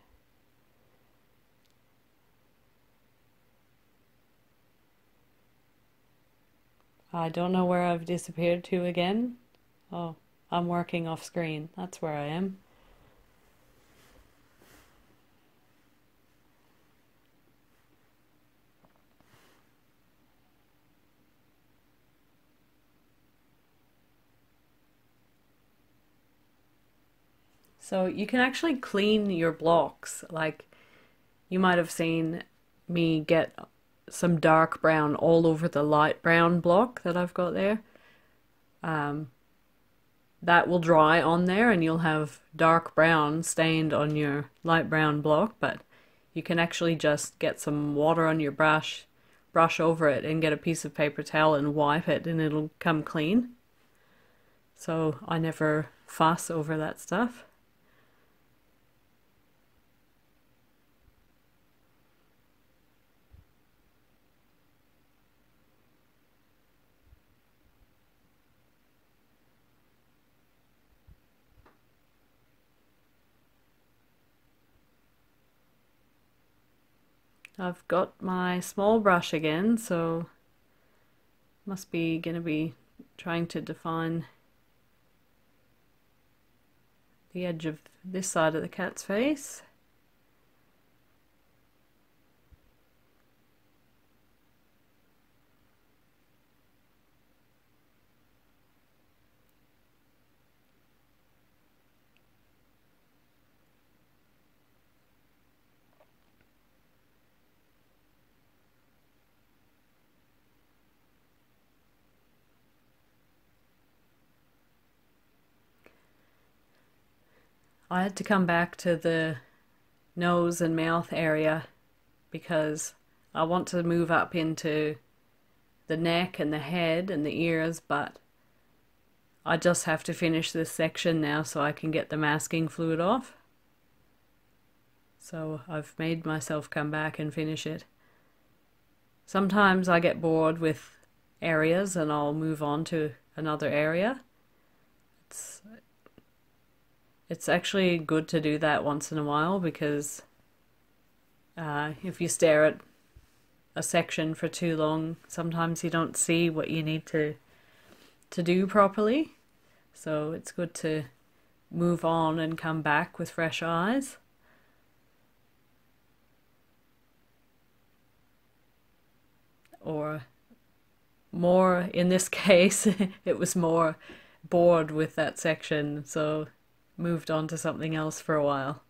I don't know where I've disappeared to again. Oh, I'm working off screen. That's where I am. So you can actually clean your blocks. Like you might have seen me get some dark brown all over the light brown block that I've got there. Um, that will dry on there and you'll have dark brown stained on your light brown block, but you can actually just get some water on your brush, brush over it and get a piece of paper towel and wipe it and it'll come clean. So I never fuss over that stuff. I've got my small brush again, so must be going to be trying to define the edge of this side of the cat's face. I had to come back to the nose and mouth area because I want to move up into the neck and the head and the ears, but I just have to finish this section now so I can get the masking fluid off. So I've made myself come back and finish it. Sometimes I get bored with areas and I'll move on to another area. It's, it's actually good to do that once in a while because uh, if you stare at a section for too long, sometimes you don't see what you need to to do properly. So it's good to move on and come back with fresh eyes. Or more, in this case, it was more bored with that section, so moved on to something else for a while.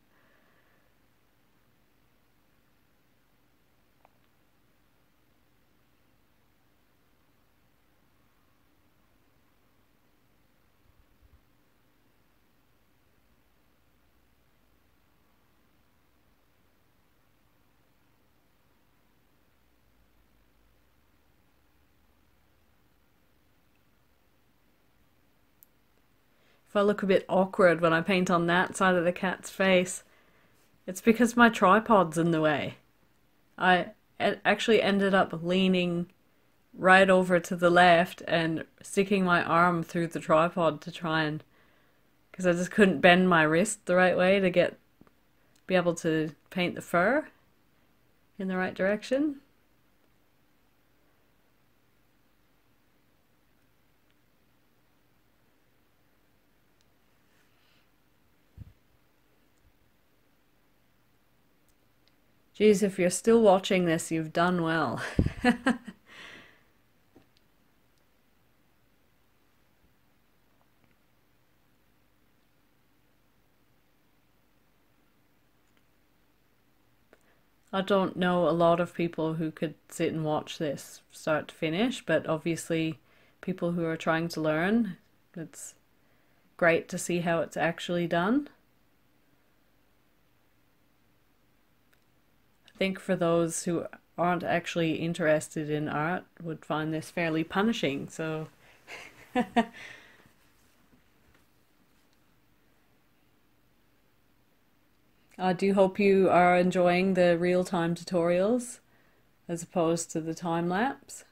If I look a bit awkward when I paint on that side of the cat's face, it's because my tripod's in the way. I actually ended up leaning right over to the left and sticking my arm through the tripod to try and, because I just couldn't bend my wrist the right way to get, be able to paint the fur in the right direction. Geez, if you're still watching this, you've done well. I don't know a lot of people who could sit and watch this start to finish, but obviously people who are trying to learn, it's great to see how it's actually done. I think for those who aren't actually interested in art would find this fairly punishing, so I do hope you are enjoying the real-time tutorials as opposed to the time-lapse.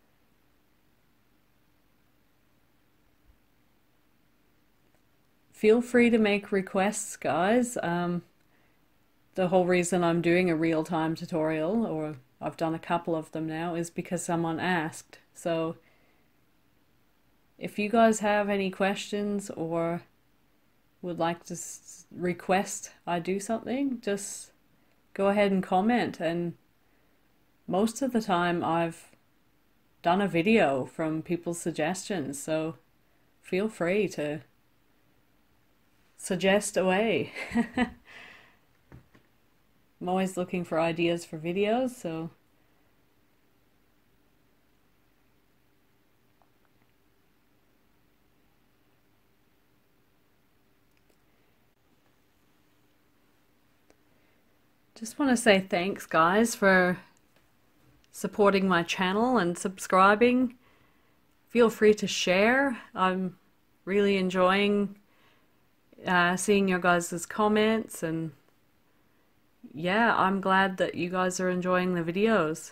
Feel free to make requests, guys. Um, the whole reason I'm doing a real-time tutorial, or I've done a couple of them now, is because someone asked. So if you guys have any questions or would like to request I do something, just go ahead and comment. And most of the time I've done a video from people's suggestions, so feel free to suggest away. I'm always looking for ideas for videos, so just want to say thanks, guys, for supporting my channel and subscribing. Feel free to share. I'm really enjoying uh, seeing your guys' comments, and yeah, I'm glad that you guys are enjoying the videos.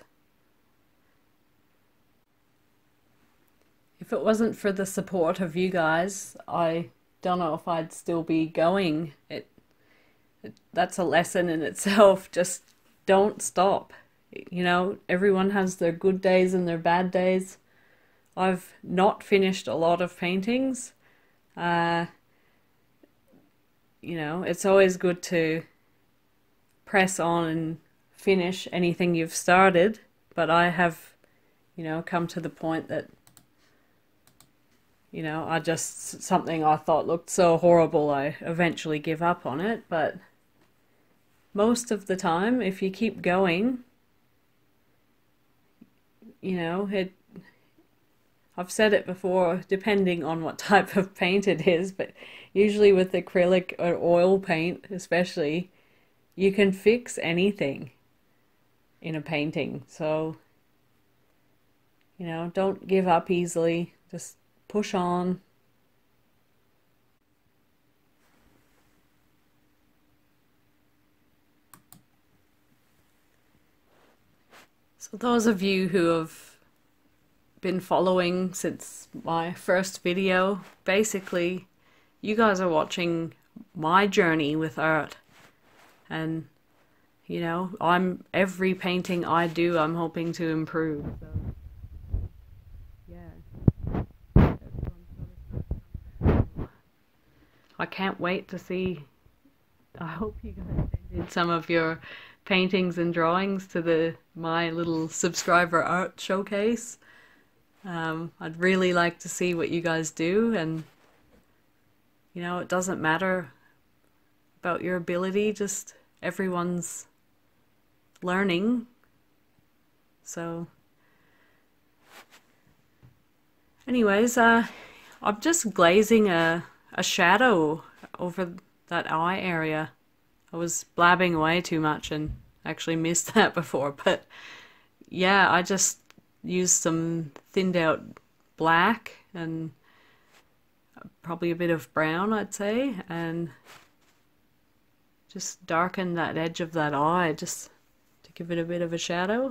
If it wasn't for the support of you guys, I don't know if I'd still be going. It That's a lesson in itself. Just don't stop. You know, everyone has their good days and their bad days. I've not finished a lot of paintings. Uh, you know, it's always good to press on and finish anything you've started, but I have, you know, come to the point that, you know, I just, something I thought looked so horrible, I eventually give up on it. But most of the time, if you keep going, you know, it, I've said it before, depending on what type of paint it is, but usually with acrylic or oil paint especially, you can fix anything in a painting. So, you know, don't give up easily. Just push on. So those of you who have been following since my first video, basically you guys are watching my journey with art. And you know, I'm every painting I do, I'm hoping to improve. So yeah. I can't wait to see. I hope you guys send some of your paintings and drawings to the my little subscriber art showcase. Um, I'd really like to see what you guys do, and you know, it doesn't matter about your ability, just everyone's learning. So anyways, uh, I'm just glazing a, a shadow over that eye area. I was blabbing away too much and actually missed that before, but yeah, I just used some thinned out black and probably a bit of brown, I'd say, and just darken that edge of that eye just to give it a bit of a shadow.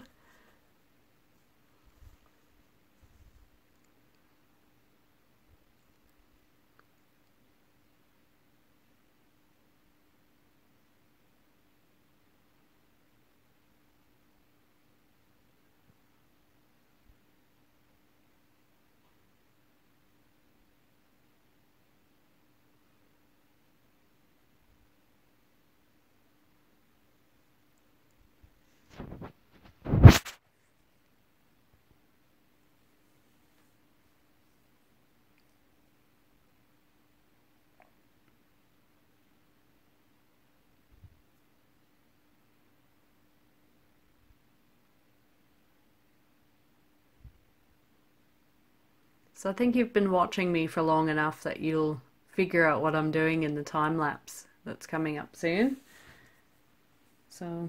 So I think you've been watching me for long enough that you'll figure out what I'm doing in the time lapse that's coming up soon. So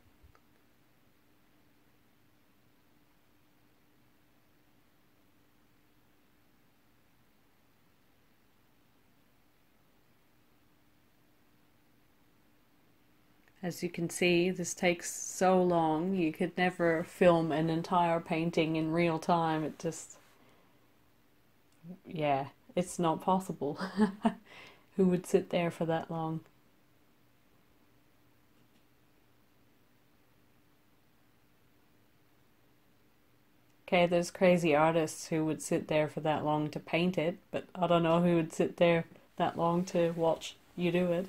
as you can see, this takes so long. You could never film an entire painting in real time. It just, yeah, it's not possible. Who would sit there for that long? Okay, there's crazy artists who would sit there for that long to paint it, but I don't know who would sit there that long to watch you do it.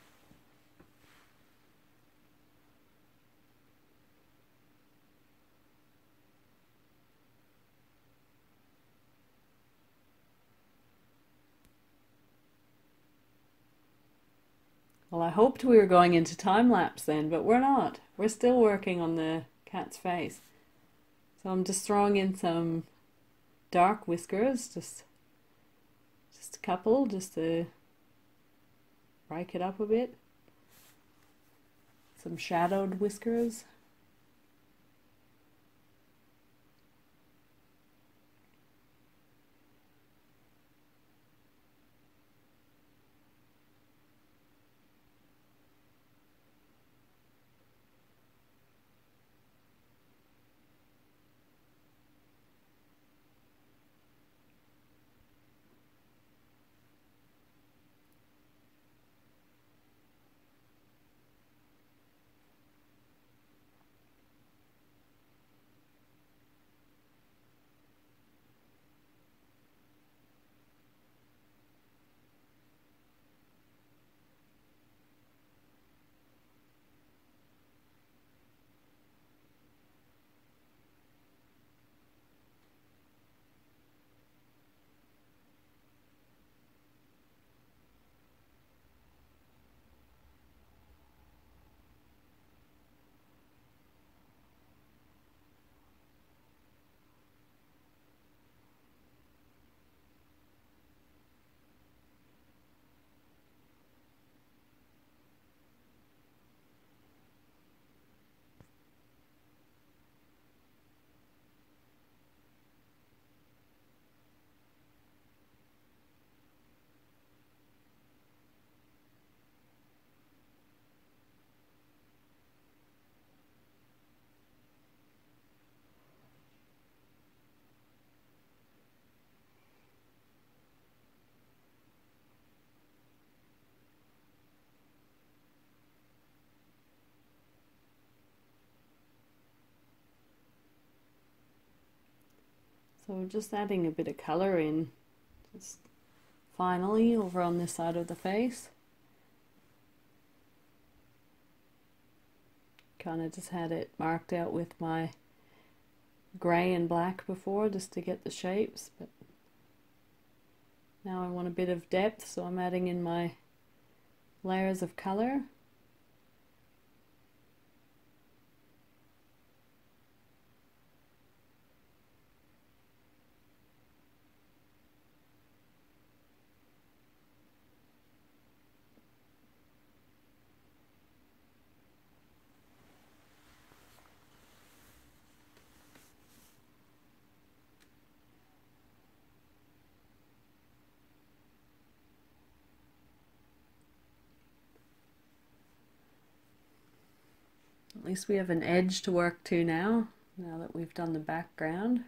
Well, I hoped we were going into time lapse then, but we're not. We're still working on the cat's face. So I'm just throwing in some dark whiskers, just just a couple, just to break it up a bit. Some shadowed whiskers. So just adding a bit of colour in, just finally over on this side of the face. Kind of just had it marked out with my grey and black before just to get the shapes, but now I want a bit of depth, so I'm adding in my layers of colour. At least we have an edge to work to now, now that we've done the background.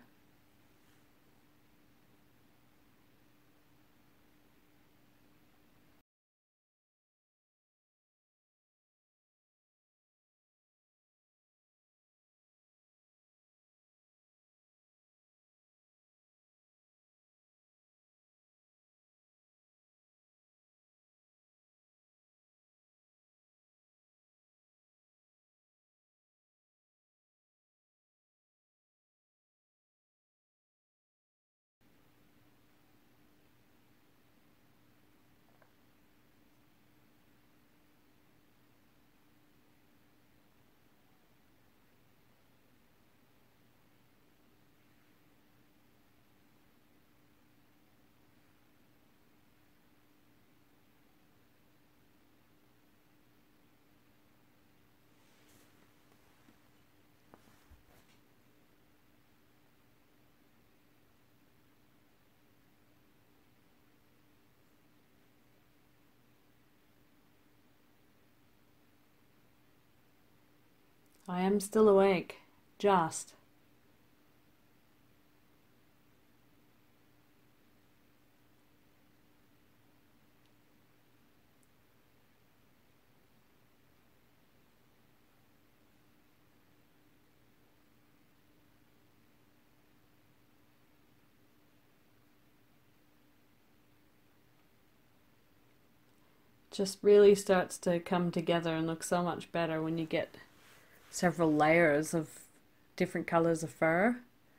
I am still awake, just. Just really starts to come together and look so much better when you get several layers of different colors of fur.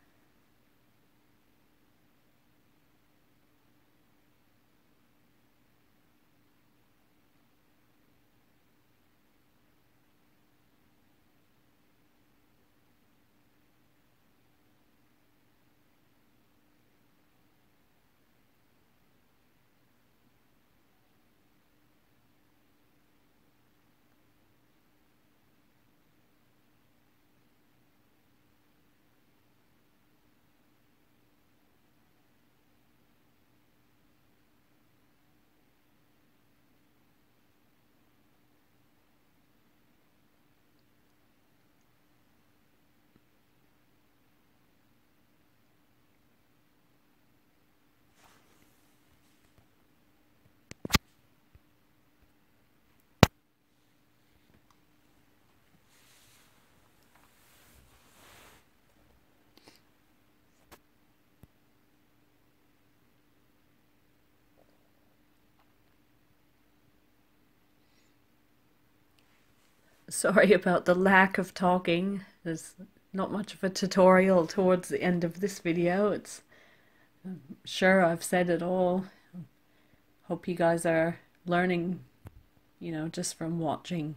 Sorry about the lack of talking. There's not much of a tutorial towards the end of this video. It's I'm sure I've said it all. Hope you guys are learning, you know, just from watching.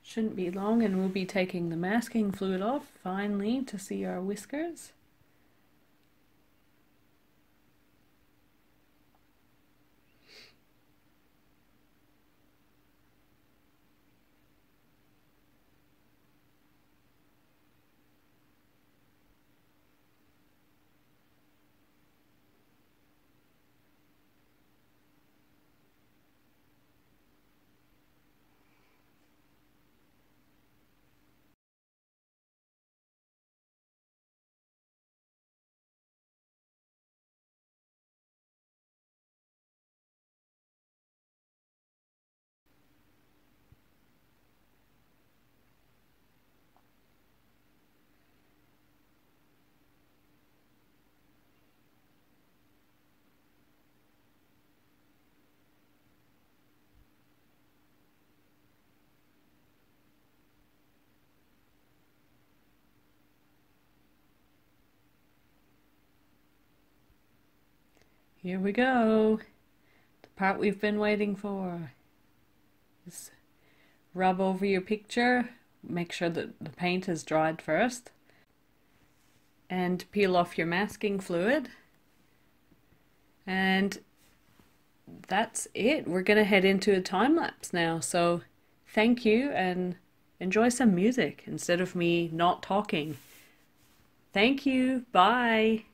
Shouldn't be long, and we'll be taking the masking fluid off finally to see our whiskers. Here we go. The part we've been waiting for. Just rub over your picture. Make sure that the paint is dried first. And peel off your masking fluid. And that's it. We're going to head into a time lapse now. So thank you, and enjoy some music instead of me not talking. Thank you. Bye.